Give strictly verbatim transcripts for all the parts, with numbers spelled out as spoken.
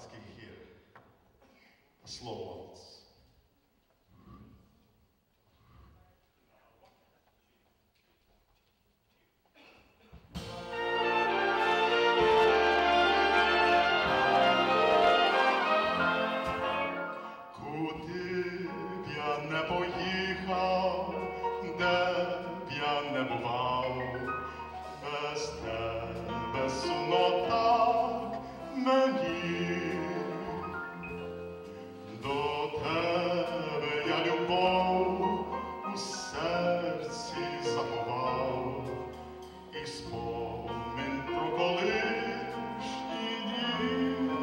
Карпатських гір. Слово валс. Куди б я не поїхав, де б я не бував, без тебе сумно так мені. До тебе я любов у серці заховав, і спомин про колишні дні.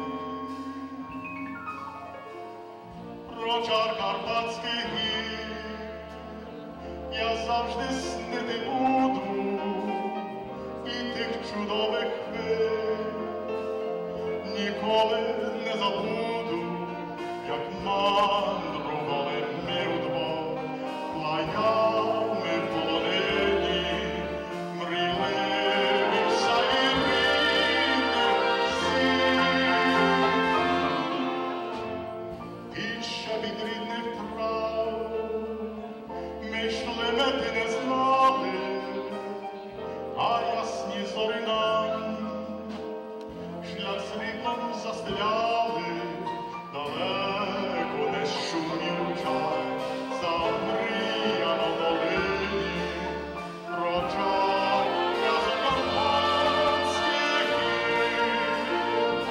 Про чар Карпатських гір я завжди снити буду, і тих чудових хвиль ніколи не забуду, як мандрували ми удвох плаями полонені, мрійливі саї рідних сіл. Під щебіт рідних трав ми йшли, мети не знали, а ясні зорі нам шлях світлом застеляли. Далеко не шумів чай, замріяно в долині, про чар Карпатських гір.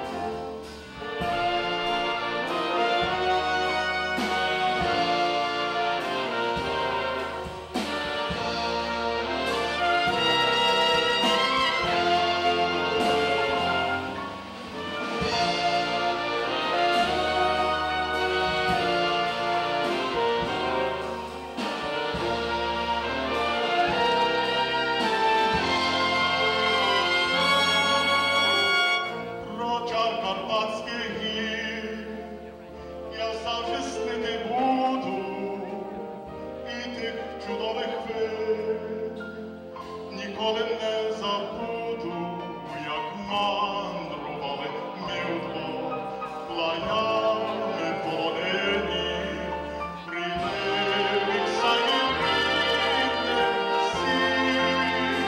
Карпатських гір я завжди снити буду, і тих чудових хвиль ніколи не забуду, як мандрували ми удвох плаями полонені, мрійливих саїв рідних сіл.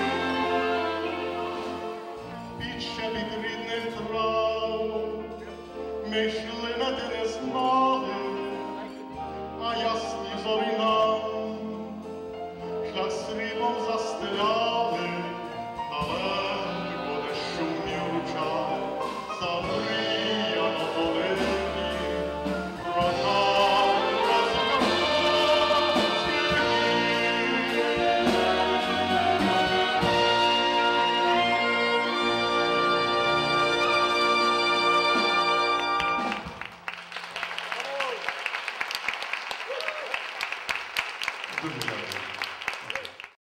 Під щебіт рідних трав ми йшли, мети не знали, а ясні зорі нам шлях сріблом застеляли. Далеко, де шумів ручай, замріяно в долині, про чар Карпатських гір. Дуже дякую.